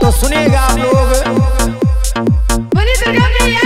तो सुनिएगा आप लोग। बोलिए दुर्गा मैया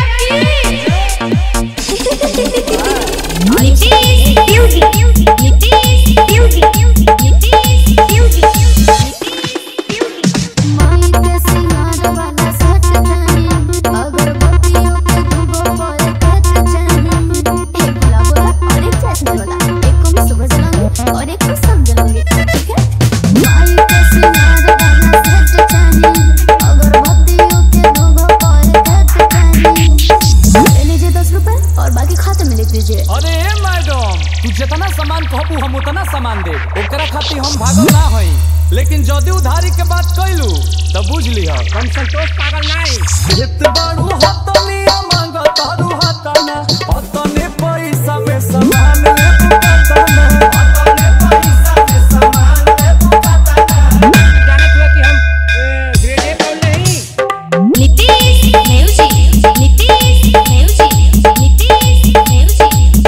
अरे मैडम, तू जितना सामान कहबू हम उतना सामान दे। ओकरा खातिर हम भागल ना हई, लेकिन जदी उधारी के बात कइलू त बुझ लिहा हम संतोष पागल नहीं। जित बाड़ू हतनिया मांग तारू हतना, हतने पैसा में सामान ले बुकातना, हतने पैसा में सामान ले बुकातना। जाने तू कि हम ग्रेड ए कौन नहीं। Nitish music, Nitish music, Nitish music,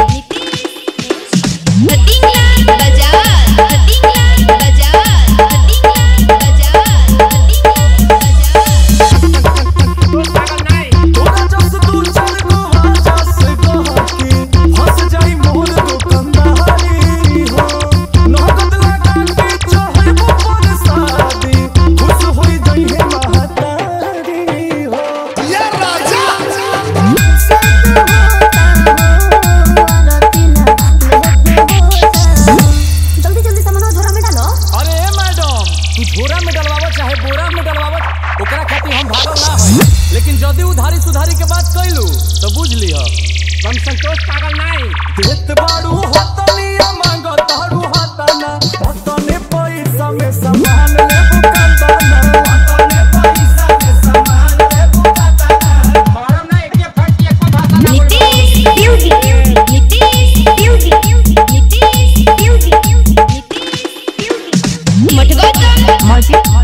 हटिंगला बाजार, हटिंगला बाजार, हटिंगला बाजार, हटिंगला तो पागल नहीं। तोरा जस तू चल को जस कहके हंस जाई मोर दुकानदारी हो। नगद लगा के चाहे मोर शादी, खुश होई जाई है महतारी हो। ये राजा जल्दी जल्दी सामान झोरा में डालो। अरे मैडम, तू झोरा में डलवावा चाहे बोरा में डलवावा, ओकरा खातिर हम भागल ना हई, लेकिन जदी उधारी सुधारी के बात कइलू त बुझ लिहा हम संतोष पागल नहीं। देत बाड़ू हतनिया मांग तारू हतना, हतने पैसा में सामान ले बुकातना, हतने पैसा में सामान ले बुकातना। मारम ना एक फट एक को भाषा ना बोल। Nitish music, Nitish music, Nitish music, Nitish music, मटगा